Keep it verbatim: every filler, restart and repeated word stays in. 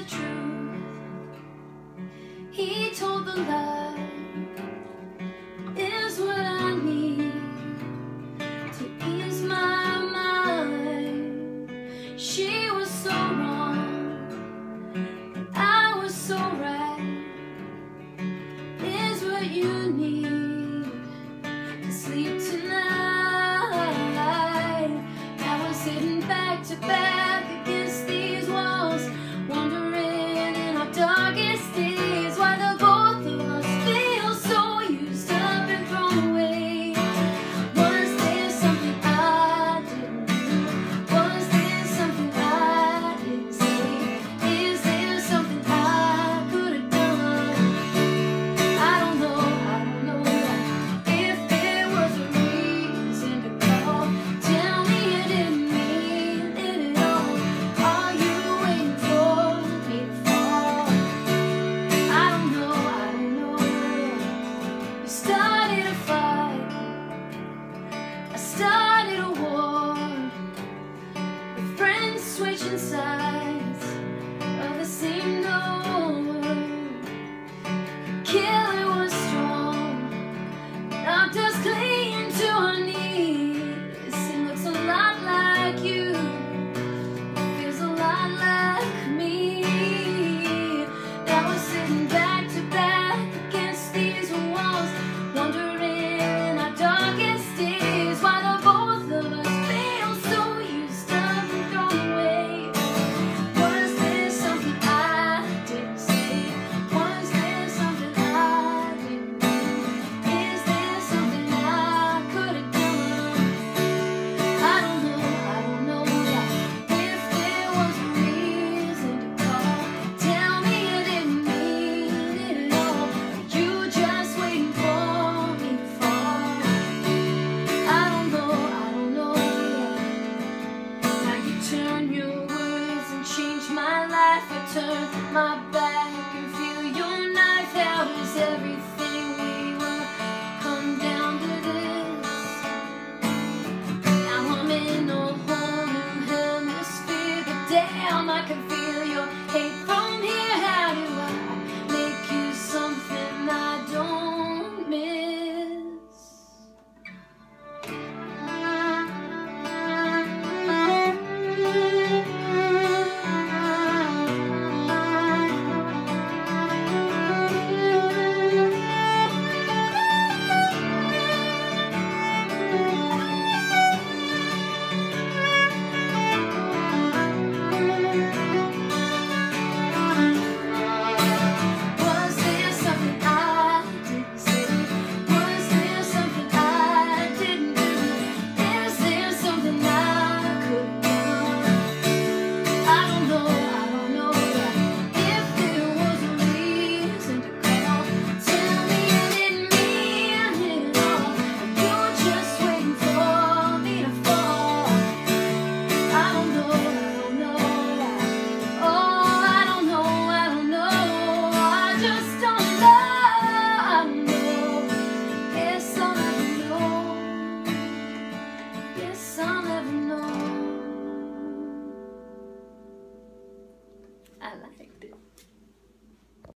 the truth, he told the lie, is what I need to ease my mind. She was so wrong, but I was so right, is what you need to sleep tonight. I was sitting back to back against these walls, wondering in our darkest days why the both of us feel so used up and thrown away. Was there something I didn't do? Was there something I didn't say? Is there something I could have done? I don't know, I don't know. If there was a reason to call, tell me you didn't mean it at all. Are you waiting for me to fall? I don't know, I don't know. You started a fight, I started a war, with friends switching sides of the same door. Killer was strong, knocked us clean to our knees. He looks a lot like you, feels a lot like me. Now we're sitting back to back against these walls, wondering in our darkest days why the both of us feel so used up and thrown away. Was there something I didn't say? Was there something I didn't do? Is there something I could have done? I don't know, I don't know. If there was a reason to call, tell me you didn't mean it at all. You just waiting for me to fall. I don't know, I don't know. Now you turn your words and change my life. I turn my back and feel your knife. How does everything